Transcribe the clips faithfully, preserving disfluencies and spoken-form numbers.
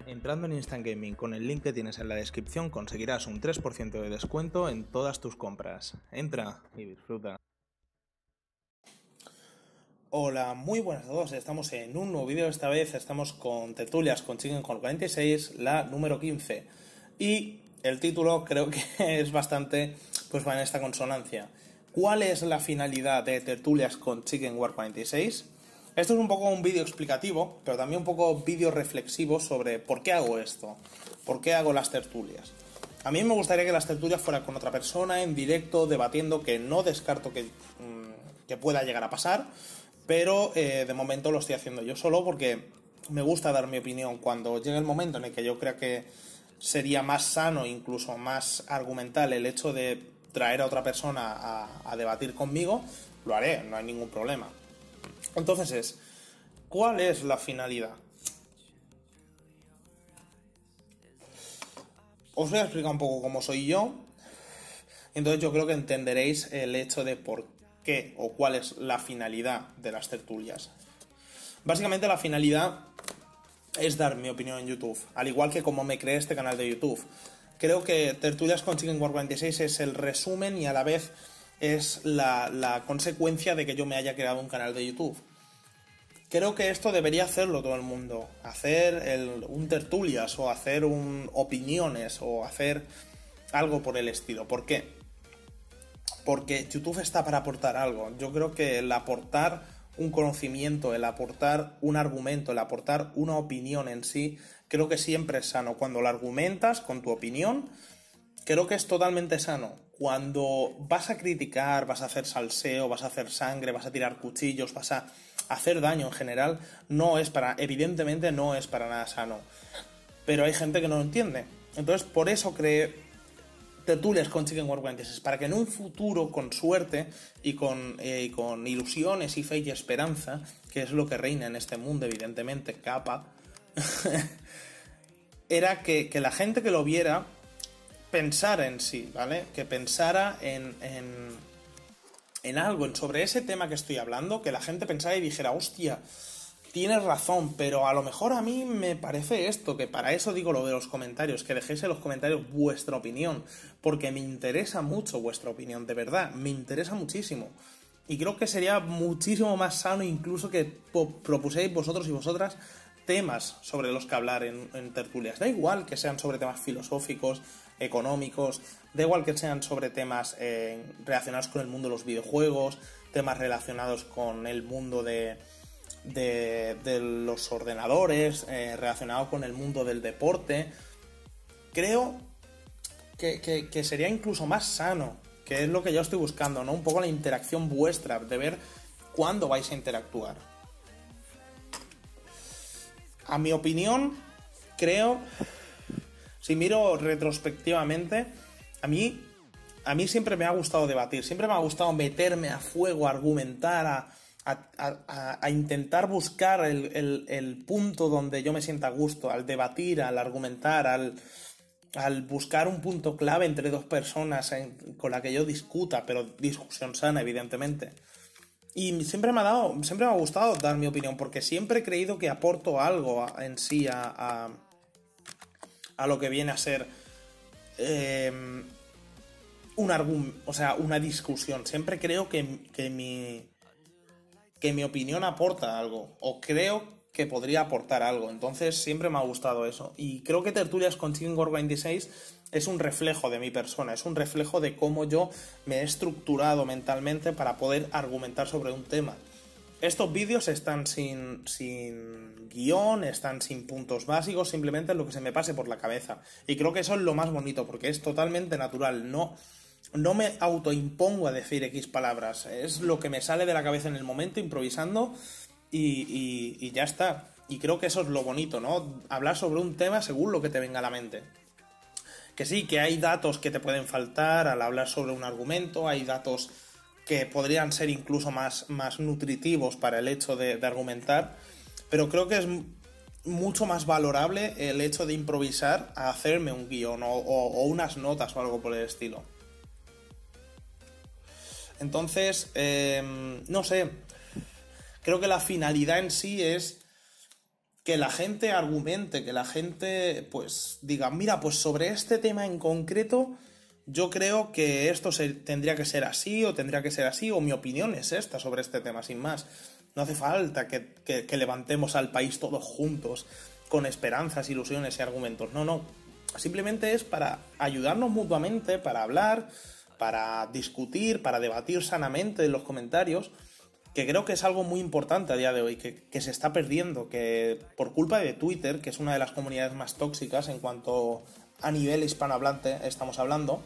Entrando en Instant Gaming con el link que tienes en la descripción conseguirás un tres por ciento de descuento en todas tus compras. Entra y disfruta. Hola, muy buenas a todos, estamos en un nuevo vídeo. Esta vez estamos con tertulias con Chicken Core cuarenta y seis, la número quince. Y el título creo que es bastante, pues va en esta consonancia. ¿Cuál es la finalidad de tertulias con Chicken War cuarenta y seis? Esto es un poco un vídeo explicativo, pero también un poco vídeo reflexivo sobre por qué hago esto, por qué hago las tertulias. A mí me gustaría que las tertulias fueran con otra persona, en directo, debatiendo, que no descarto que, mmm, que pueda llegar a pasar, pero eh, de momento lo estoy haciendo yo solo porque me gusta dar mi opinión. Cuando llegue el momento en el que yo crea que sería más sano, incluso más argumental, el hecho de traer a otra persona a, a debatir conmigo, lo haré, no hay ningún problema. Entonces es, ¿cuál es la finalidad? Os voy a explicar un poco cómo soy yo. Entonces yo creo que entenderéis el hecho de por qué o cuál es la finalidad de las tertulias. Básicamente la finalidad es dar mi opinión en YouTube, al igual que como me creé este canal de YouTube. Creo que Tertulias con Chicken War cuarenta y seis es el resumen y a la vez es la, la consecuencia de que yo me haya creado un canal de YouTube. Creo que esto debería hacerlo todo el mundo. Hacer el, un tertulias o hacer un opiniones o hacer algo por el estilo. ¿Por qué? Porque YouTube está para aportar algo. Yo creo que el aportar un conocimiento, el aportar un argumento, el aportar una opinión en sí, creo que siempre es sano. Cuando lo argumentas con tu opinión, creo que es totalmente sano. Cuando vas a criticar, vas a hacer salseo, vas a hacer sangre, vas a tirar cuchillos, vas a hacer daño en general, no es para, evidentemente no es para nada sano. Pero hay gente que no lo entiende. Entonces, por eso creé tertulias con Chicken War cuarenta y seis, para que en un futuro, con suerte y con, eh, y con ilusiones y fe y esperanza, que es lo que reina en este mundo, evidentemente, capa, era que, que la gente que lo viera pensara en sí, ¿vale? Que pensara en, en, en algo, en sobre ese tema que estoy hablando, que la gente pensara y dijera, hostia, tienes razón, pero a lo mejor a mí me parece esto, que para eso digo lo de los comentarios, que dejéis en los comentarios vuestra opinión, porque me interesa mucho vuestra opinión, de verdad, me interesa muchísimo. Y creo que sería muchísimo más sano incluso que propusierais vosotros y vosotras temas sobre los que hablar en, en tertulias. Da igual que sean sobre temas filosóficos, económicos, da igual que sean sobre temas eh, relacionados con el mundo de los videojuegos, temas relacionados con el mundo de, de, de los ordenadores, eh, relacionado con el mundo del deporte. Creo que, que, que sería incluso más sano, que es lo que yo estoy buscando, ¿no? Un poco la interacción vuestra, de ver cuándo vais a interactuar. A mi opinión, creo, si miro retrospectivamente, a mí, a mí siempre me ha gustado debatir, siempre me ha gustado meterme a fuego, a argumentar, a, a, a, a intentar buscar el, el, el punto donde yo me sienta a gusto, al debatir, al argumentar, al, al buscar un punto clave entre dos personas en, con la que yo discuta, pero discusión sana, evidentemente. Y siempre me ha dado, siempre me ha gustado dar mi opinión, porque siempre he creído que aporto algo a, en sí a, a, a lo que viene a ser eh, un argumento, o sea, una discusión. Siempre creo que, que mi que mi opinión aporta algo, o creo que podría aportar algo. Entonces siempre me ha gustado eso. Y creo que Tertulias con Chicken War cuarenta y seis es un reflejo de mi persona, es un reflejo de cómo yo me he estructurado mentalmente para poder argumentar sobre un tema. Estos vídeos están sin, sin guión, están sin puntos básicos, simplemente lo que se me pase por la cabeza. Y creo que eso es lo más bonito, porque es totalmente natural. No, no me autoimpongo a decir X palabras, es lo que me sale de la cabeza en el momento, improvisando, y, y, y ya está. Y creo que eso es lo bonito, ¿no? Hablar sobre un tema según lo que te venga a la mente. Que sí, que hay datos que te pueden faltar al hablar sobre un argumento, hay datos que podrían ser incluso más, más nutritivos para el hecho de, de argumentar, pero creo que es mucho más valorable el hecho de improvisar a hacerme un guión o, o, o unas notas o algo por el estilo. Entonces, eh, no sé, creo que la finalidad en sí es que la gente argumente, que la gente pues diga, mira, pues sobre este tema en concreto yo creo que esto se, tendría que ser así o tendría que ser así, o mi opinión es esta sobre este tema, sin más. No hace falta que, que, que levantemos al país todos juntos con esperanzas, ilusiones y argumentos. No, no. Simplemente es para ayudarnos mutuamente, para hablar, para discutir, para debatir sanamente en los comentarios, que creo que es algo muy importante a día de hoy, que, que se está perdiendo, que por culpa de Twitter, que es una de las comunidades más tóxicas en cuanto a nivel hispanohablante estamos hablando,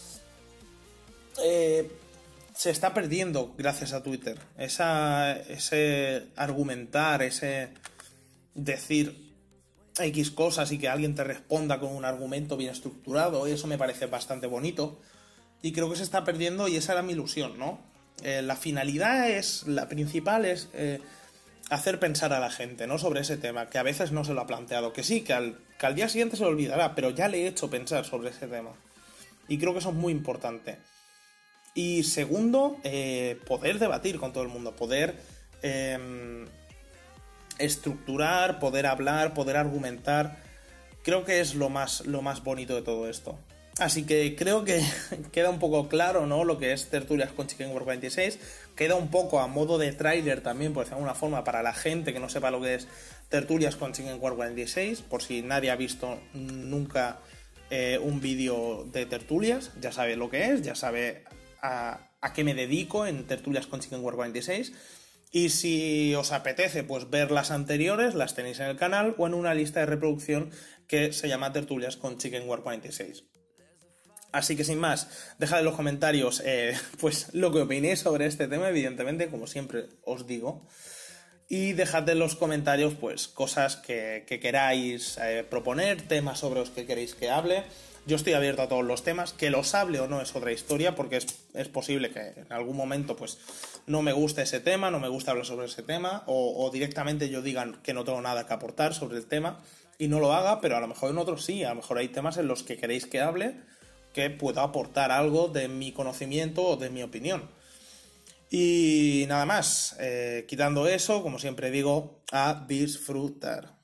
eh, se está perdiendo gracias a Twitter. Esa, ese argumentar, ese decir X cosas y que alguien te responda con un argumento bien estructurado, eso me parece bastante bonito. Y creo que se está perdiendo y esa era mi ilusión, ¿no? Eh, la finalidad es, la principal es eh, hacer pensar a la gente, ¿no? Sobre ese tema, que a veces no se lo ha planteado. Que sí, que al, que al día siguiente se lo olvidará, pero ya le he hecho pensar sobre ese tema. Y creo que eso es muy importante. Y segundo, eh, poder debatir con todo el mundo, poder eh, estructurar, poder hablar, poder argumentar. Creo que es lo más, lo más bonito de todo esto. Así que creo que queda un poco claro, ¿no? Lo que es Tertulias con Chicken War cuarenta y seis. Queda un poco a modo de tráiler también, por decirlo de alguna forma, para la gente que no sepa lo que es Tertulias con Chicken War cuarenta y seis. Por si nadie ha visto nunca eh, un vídeo de tertulias, ya sabe lo que es, ya sabe a, a qué me dedico en Tertulias con Chicken War cuarenta y seis. Y si os apetece pues ver las anteriores, las tenéis en el canal o en una lista de reproducción que se llama Tertulias con Chicken War cuarenta y seis. Así que sin más, dejad en los comentarios eh, pues lo que opinéis sobre este tema, evidentemente, como siempre os digo. Y dejad en los comentarios pues cosas que, que queráis eh, proponer, temas sobre los que queréis que hable. Yo estoy abierto a todos los temas, que los hable o no es otra historia, porque es, es posible que en algún momento pues no me guste ese tema, no me gusta hablar sobre ese tema, o, o directamente yo diga que no tengo nada que aportar sobre el tema y no lo haga, pero a lo mejor en otros sí, a lo mejor hay temas en los que queréis que hable, que pueda aportar algo de mi conocimiento o de mi opinión. Y nada más, eh, quitando eso, como siempre digo, a disfrutar.